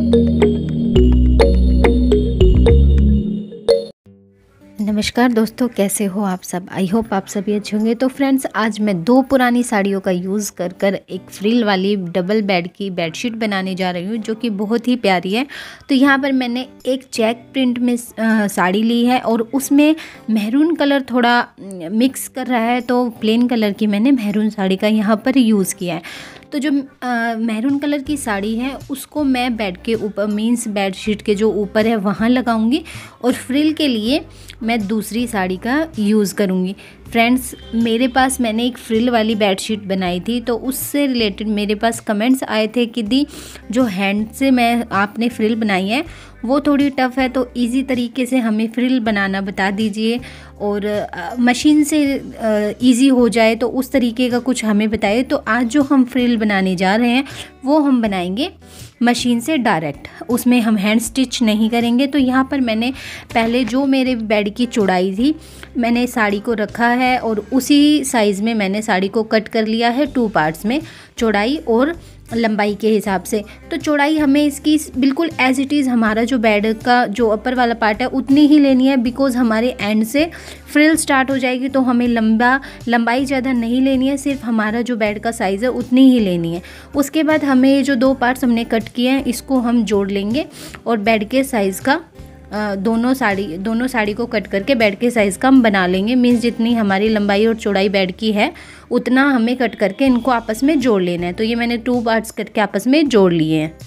नमस्कार दोस्तों, कैसे हो आप सब। आई होप आप सभी अच्छे होंगे। तो फ्रेंड्स, आज मैं 2 पुरानी साड़ियों का यूज़ कर कर एक फ्रिल वाली डबल बेड की बेडशीट बनाने जा रही हूँ, जो कि बहुत ही प्यारी है। तो यहाँ पर मैंने एक चेक प्रिंट में साड़ी ली है और उसमें मेहरून कलर थोड़ा मिक्स कर रहा है, तो प्लेन कलर की मैंने मेहरून साड़ी का यहाँ पर यूज़ किया है। तो जो मेहरून कलर की साड़ी है उसको मैं बेड के ऊपर मीन्स बेडशीट के जो ऊपर है वहाँ लगाऊंगी और फ्रिल के लिए मैं दूसरी साड़ी का यूज़ करूँगी। फ्रेंड्स, मेरे पास मैंने एक फ्रिल वाली बेडशीट बनाई थी, तो उससे रिलेटेड मेरे पास कमेंट्स आए थे कि दी जो हैंड से आपने फ्रिल बनाई है वो थोड़ी टफ़ है, तो इजी तरीके से हमें फ्रिल बनाना बता दीजिए और मशीन से इजी हो जाए तो उस तरीके का कुछ हमें बताइए। तो आज जो हम फ्रिल बनाने जा रहे हैं वो हम बनाएंगे मशीन से डायरेक्ट, उसमें हम हैंड स्टिच नहीं करेंगे। तो यहाँ पर मैंने पहले जो मेरे बेड की चौड़ाई थी मैंने साड़ी को रखा है और उसी साइज़ में मैंने साड़ी को कट कर लिया है 2 पार्ट्स में, चौड़ाई और लंबाई के हिसाब से। तो चौड़ाई हमें इसकी बिल्कुल एज इट इज़ हमारा जो बेड का जो अपर वाला पार्ट है उतनी ही लेनी है, बिकॉज़ हमारे एंड से फ्रिल स्टार्ट हो जाएगी, तो हमें लंबाई ज़्यादा नहीं लेनी है, सिर्फ हमारा जो बेड का साइज़ है उतनी ही लेनी है। उसके बाद हमें ये जो 2 पार्ट्स हमने कट किए हैं इसको हम जोड़ लेंगे और बेड के साइज़ का दोनों साड़ी को कट करके बेड के साइज़ का हम बना लेंगे। मीन्स जितनी हमारी लंबाई और चौड़ाई बेड की है उतना हमें कट करके इनको आपस में जोड़ लेना है। तो ये मैंने 2 पार्ट्स करके आपस में जोड़ लिए हैं।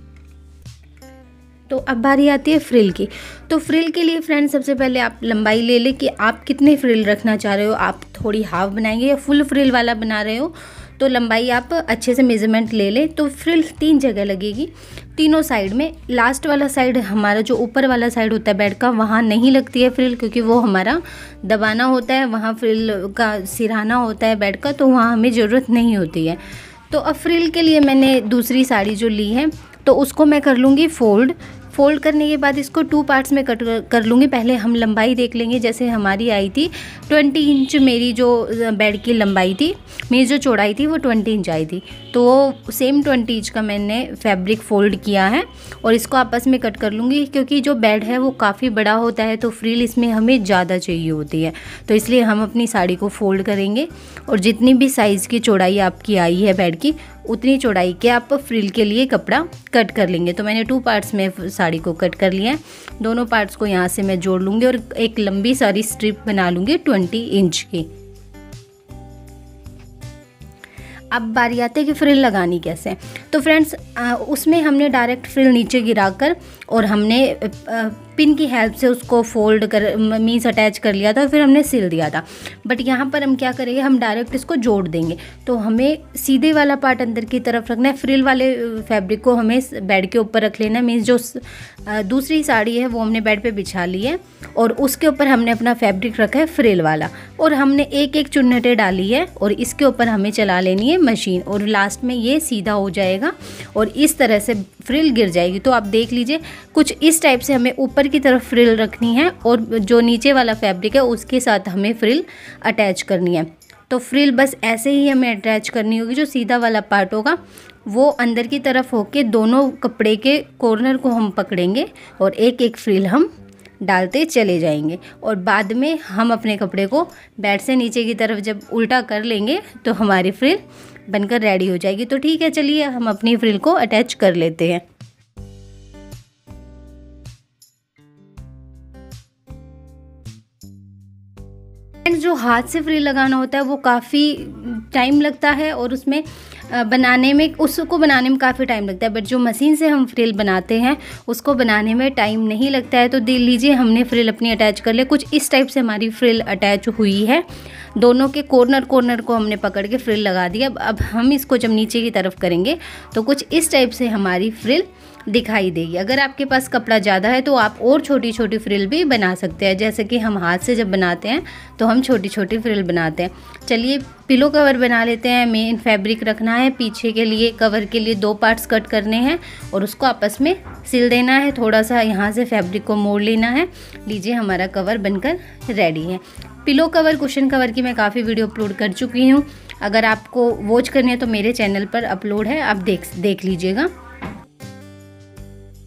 तो अब बारी आती है फ्रिल की। तो फ्रिल के लिए फ्रेंड्स सबसे पहले आप लंबाई ले लें कि आप कितने फ्रिल रखना चाह रहे हो। आप थोड़ी हाफ बनाएंगे या फुल फ्रिल वाला बना रहे हो तो लंबाई आप अच्छे से मेज़रमेंट ले लें। तो फ्रिल 3 जगह लगेगी, तीनों साइड में। लास्ट वाला साइड हमारा जो ऊपर वाला साइड होता है बेड का, वहाँ नहीं लगती है फ्रिल, क्योंकि वो हमारा दबाना होता है, वहाँ फ्रिल का सिरहाना होता है बेड का, तो वहाँ हमें ज़रूरत नहीं होती है। तो अब फ्रिल के लिए मैंने दूसरी साड़ी जो ली है तो उसको मैं कर लूँगी फोल्ड करने के बाद इसको 2 पार्ट्स में कट कर लूँगी। पहले हम लंबाई देख लेंगे। जैसे हमारी आई थी 20 इंच, मेरी जो बेड की लंबाई थी, मेरी जो चौड़ाई थी वो 20 इंच आई थी, तो वो सेम 20 इंच का मैंने फैब्रिक फ़ोल्ड किया है और इसको आपस में कट कर लूँगी। क्योंकि जो बेड है वो काफ़ी बड़ा होता है तो फ्रिल इसमें हमें ज़्यादा चाहिए होती है, तो इसलिए हम अपनी साड़ी को फोल्ड करेंगे और जितनी भी साइज़ की चौड़ाई आपकी आई है बेड की उतनी चौड़ाई के आप फ्रिल के लिए कपड़ा कट कर लेंगे। तो मैंने 2 पार्ट्स में साड़ी को कट कर लिया है। दोनों पार्ट्स को यहाँ से मैं जोड़ लूँगी और एक लंबी सारी स्ट्रिप बना लूँगी 20 इंच की। अब बारी आती है कि फ्रिल लगानी कैसे। तो फ्रेंड्स, उसमें हमने डायरेक्ट फ्रिल नीचे गिराकर और हमने पिन की हेल्प से उसको फोल्ड कर मीन्स अटैच कर लिया था, फिर हमने सिल दिया था। बट यहाँ पर हम क्या करेंगे, हम डायरेक्ट इसको जोड़ देंगे। तो हमें सीधे वाला पार्ट अंदर की तरफ रखना है, फ्रिल वाले फैब्रिक को हमें बेड के ऊपर रख लेना है। मीन्स जो दूसरी साड़ी है वो हमने बेड पे बिछा ली है और उसके ऊपर हमने अपना फैब्रिक रखा है फ्रिल वाला, और हमने एक चुन्नटें डाली है और इसके ऊपर हमें चला लेनी है मशीन, और लास्ट में ये सीधा हो जाएगा और इस तरह से फ्रिल गिर जाएगी। तो आप देख लीजिए, कुछ इस टाइप से हमें ऊपर की तरफ फ्रिल रखनी है और जो नीचे वाला फैब्रिक है उसके साथ हमें फ्रिल अटैच करनी है। तो फ्रिल बस ऐसे ही हमें अटैच करनी होगी। जो सीधा वाला पार्ट होगा वो अंदर की तरफ होके दोनों कपड़े के कॉर्नर को हम पकड़ेंगे और एक फ्रिल हम डालते चले जाएंगे, और बाद में हम अपने कपड़े को बेड से नीचे की तरफ जब उल्टा कर लेंगे तो हमारी फ्रिल बनकर रेडी हो जाएगी। तो ठीक है, चलिए हम अपनी फ्रिल को अटैच कर लेते हैं। जो हाथ से फ्रिल लगाना होता है वो काफ़ी टाइम लगता है और उसमें बनाने में काफ़ी टाइम लगता है। बट जो मशीन से हम फ्रिल बनाते हैं उसको बनाने में टाइम नहीं लगता है। तो देख लीजिए, हमने फ्रिल अपनी अटैच कर ले। कुछ इस टाइप से हमारी फ्रिल अटैच हुई है। दोनों के कॉर्नर को हमने पकड़ के फ्रिल लगा दिया। अब हम इसको जब नीचे की तरफ करेंगे तो कुछ इस टाइप से हमारी फ्रिल दिखाई देगी। अगर आपके पास कपड़ा ज़्यादा है तो आप और छोटी छोटी फ्रिल भी बना सकते हैं। जैसे कि हम हाथ से जब बनाते हैं तो हम छोटी छोटी फ्रिल बनाते हैं। चलिए पिलो कवर बना लेते हैं। मेन फैब्रिक रखना है, पीछे के लिए कवर के लिए 2 पार्ट्स कट करने हैं और उसको आपस में सिल देना है। थोड़ा सा यहाँ से फैब्रिक को मोड़ लेना है। लीजिए, हमारा कवर बनकर रेडी है। पिलो कवर, कुशन कवर की मैं काफ़ी वीडियो अपलोड कर चुकी हूँ। अगर आपको वॉच करनी है तो मेरे चैनल पर अपलोड है, आप देख लीजिएगा।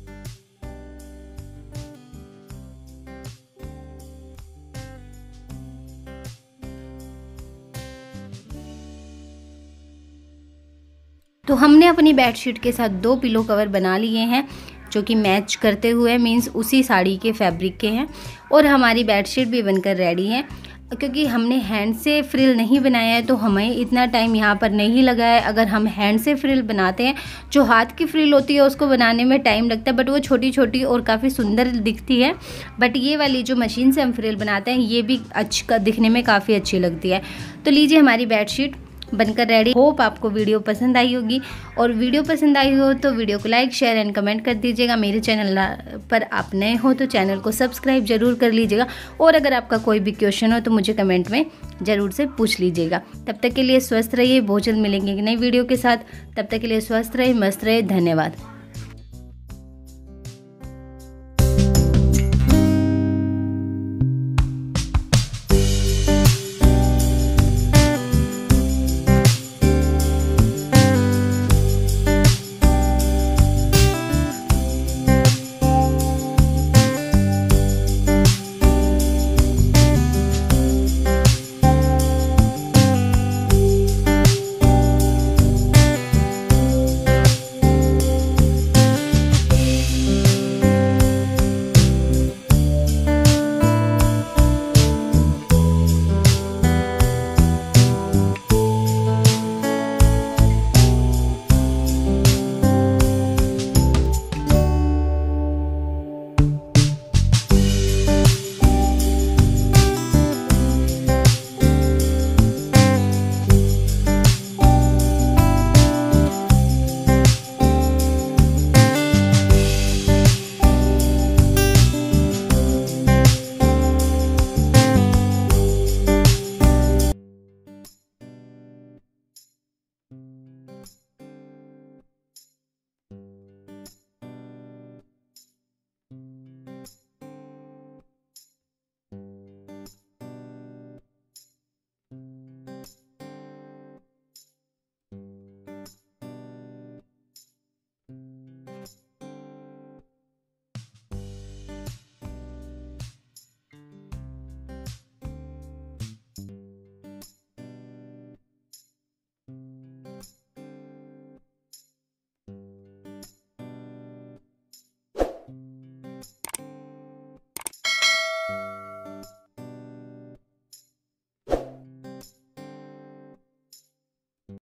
तो हमने अपनी बेडशीट के साथ 2 पिलो कवर बना लिए हैं जो कि मैच करते हुए मीन्स उसी साड़ी के फैब्रिक के हैं। और हमारी बेडशीट भी बनकर रेडी है। क्योंकि हमने हैंड से फ्रिल नहीं बनाया है तो हमें इतना टाइम यहाँ पर नहीं लगा है। अगर हम हैंड से फ्रिल बनाते हैं, जो हाथ की फ्रिल होती है उसको बनाने में टाइम लगता है, बट वो छोटी छोटी और काफ़ी सुंदर दिखती है। बट ये वाली जो मशीन से हम फ्रिल बनाते हैं ये भी दिखने में काफ़ी अच्छी लगती है। तो लीजिए हमारी बेडशीट बनकर रेडी। होप आपको वीडियो पसंद आई होगी, और वीडियो पसंद आई हो तो वीडियो को लाइक शेयर एंड कमेंट कर दीजिएगा। मेरे चैनल पर आप नए हो तो चैनल को सब्सक्राइब जरूर कर लीजिएगा, और अगर आपका कोई भी क्वेश्चन हो तो मुझे कमेंट में ज़रूर से पूछ लीजिएगा। तब तक के लिए स्वस्थ रहिए, बहुत जल्द मिलेंगे एक नई वीडियो के साथ। तब तक के लिए स्वस्थ रहे, मस्त रहे, धन्यवाद।